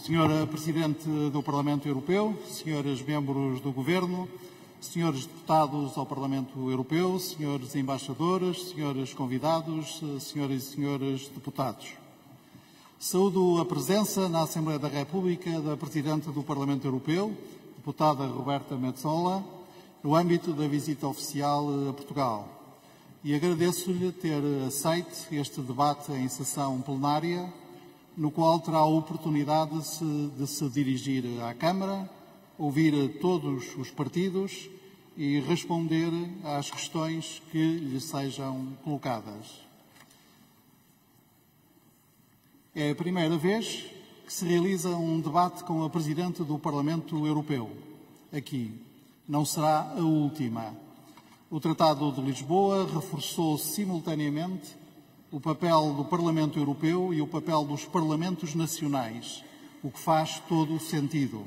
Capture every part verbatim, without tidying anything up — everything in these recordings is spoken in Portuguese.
senhora Presidente do Parlamento Europeu, senhores membros do Governo, senhores deputados ao Parlamento Europeu, senhores embaixadores, senhores convidados, senhoras e senhores deputados. Saúdo a presença na Assembleia da República da Presidente do Parlamento Europeu, deputada Roberta Metsola, no âmbito da visita oficial a Portugal. E agradeço-lhe ter aceito este debate em sessão plenária, no qual terá a oportunidade de se, de se dirigir à Câmara, ouvir todos os partidos e responder às questões que lhe sejam colocadas. É a primeira vez que se realiza um debate com a Presidente do Parlamento Europeu, aqui. Não será a última. O Tratado de Lisboa reforçou simultaneamente o papel do Parlamento Europeu e o papel dos Parlamentos Nacionais, o que faz todo o sentido.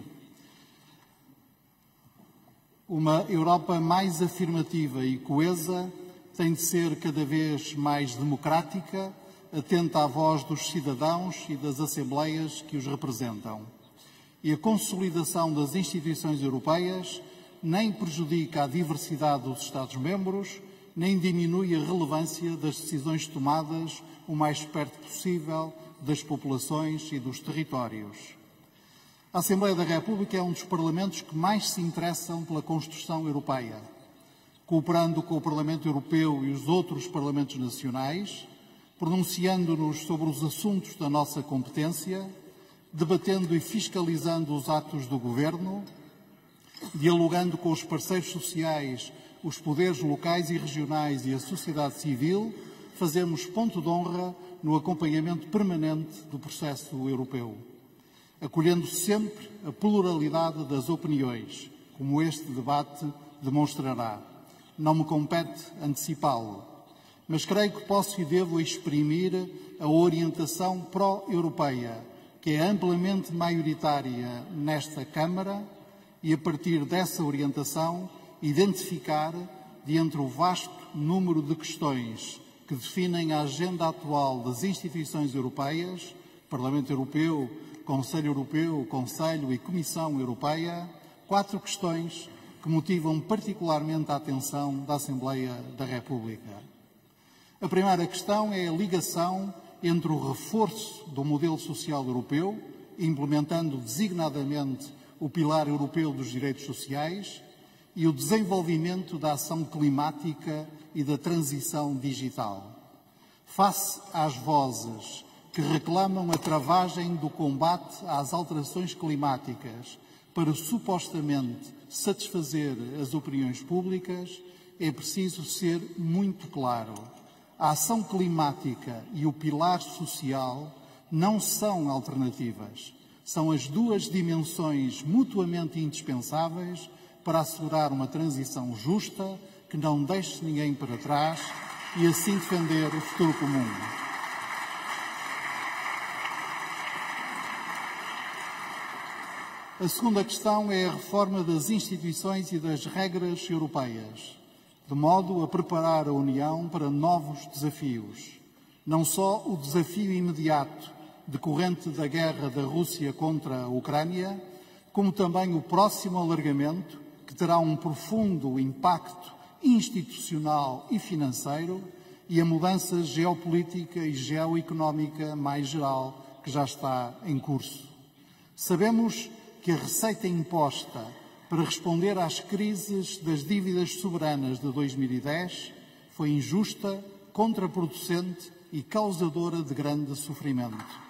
Uma Europa mais afirmativa e coesa tem de ser cada vez mais democrática, atenta à voz dos cidadãos e das assembleias que os representam. E a consolidação das instituições europeias nem prejudica a diversidade dos Estados-membros, nem diminui a relevância das decisões tomadas o mais perto possível das populações e dos territórios. A Assembleia da República é um dos parlamentos que mais se interessam pela construção europeia, cooperando com o Parlamento Europeu e os outros parlamentos nacionais, pronunciando-nos sobre os assuntos da nossa competência, debatendo e fiscalizando os atos do Governo, dialogando com os parceiros sociais, os poderes locais e regionais e a sociedade civil, fazemos ponto de honra no acompanhamento permanente do processo europeu, acolhendo sempre a pluralidade das opiniões, como este debate demonstrará. Não me compete antecipá-lo, mas creio que posso e devo exprimir a orientação pró-europeia, que é amplamente maioritária nesta Câmara, e, a partir dessa orientação, identificar, de entre o vasto número de questões que definem a agenda atual das instituições europeias, Parlamento Europeu, Conselho Europeu, Conselho e Comissão Europeia, quatro questões que motivam particularmente a atenção da Assembleia da República. A primeira questão é a ligação entre o reforço do modelo social europeu, implementando designadamente o pilar europeu dos direitos sociais, e o desenvolvimento da ação climática e da transição digital. Face às vozes que reclamam a travagem do combate às alterações climáticas para supostamente satisfazer as opiniões públicas, é preciso ser muito claro. A ação climática e o pilar social não são alternativas. São as duas dimensões mutuamente indispensáveis para assegurar uma transição justa que não deixe ninguém para trás e assim defender o futuro comum. A segunda questão é a reforma das instituições e das regras europeias, de modo a preparar a União para novos desafios. Não só o desafio imediato decorrente da guerra da Rússia contra a Ucrânia, como também o próximo alargamento, que terá um profundo impacto institucional e financeiro, e a mudança geopolítica e geoeconómica mais geral que já está em curso. Sabemos que a receita imposta para responder às crises das dívidas soberanas de dois mil e dez foi injusta, contraproducente e causadora de grande sofrimento.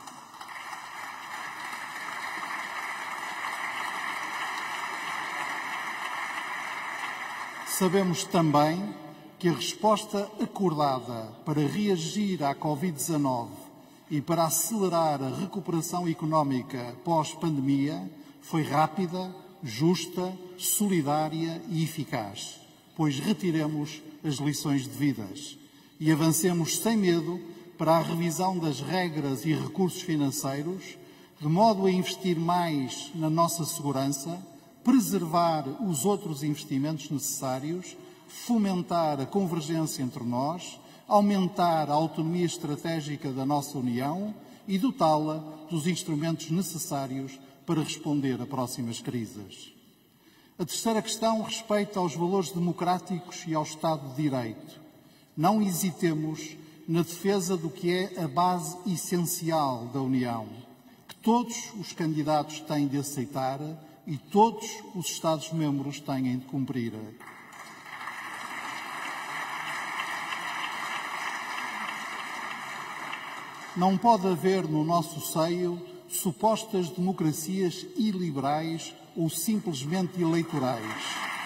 Sabemos também que a resposta acordada para reagir à Covid dezanove e para acelerar a recuperação económica pós-pandemia foi rápida, justa, solidária e eficaz, pois retiremos as lições devidas e avancemos sem medo para a revisão das regras e recursos financeiros, de modo a investir mais na nossa segurança, preservar os outros investimentos necessários, fomentar a convergência entre nós, aumentar a autonomia estratégica da nossa União e dotá-la dos instrumentos necessários para responder a próximas crises. A terceira questão respeita aos valores democráticos e ao Estado de Direito. Não hesitemos na defesa do que é a base essencial da União, que todos os candidatos têm de aceitar e todos os Estados-membros têm de cumprir. Não pode haver no nosso seio supostas democracias iliberais ou simplesmente eleitorais.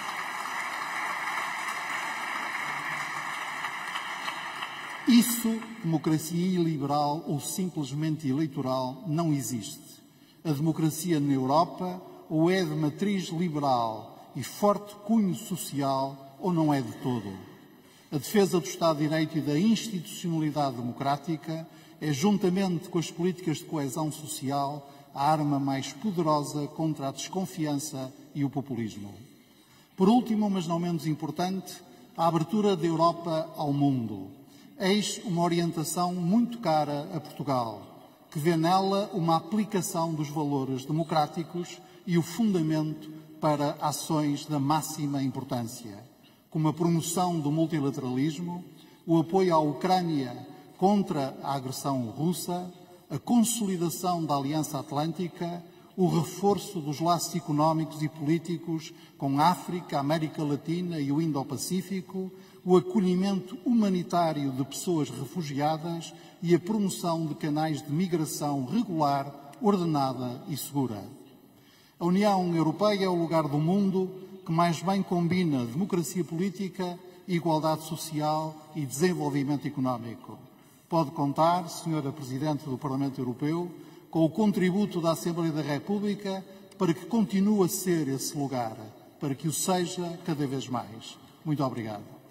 Isso, democracia iliberal ou simplesmente eleitoral, não existe. A democracia na Europa ou é de matriz liberal e forte cunho social ou não é de todo. A defesa do Estado de Direito e da institucionalidade democrática é, juntamente com as políticas de coesão social, a arma mais poderosa contra a desconfiança e o populismo. Por último, mas não menos importante, a abertura da Europa ao mundo. Eis uma orientação muito cara a Portugal, que vê nela uma aplicação dos valores democráticos e o fundamento para ações da máxima importância, como a promoção do multilateralismo, o apoio à Ucrânia contra a agressão russa, a consolidação da Aliança Atlântica, o reforço dos laços económicos e políticos com a África, a América Latina e o Indo-Pacífico, o acolhimento humanitário de pessoas refugiadas e a promoção de canais de migração regular, ordenada e segura. A União Europeia é o lugar do mundo que mais bem combina democracia política, igualdade social e desenvolvimento económico. Pode contar, senhora Presidente do Parlamento Europeu, com o contributo da Assembleia da República para que continue a ser esse lugar, para que o seja cada vez mais. Muito obrigado.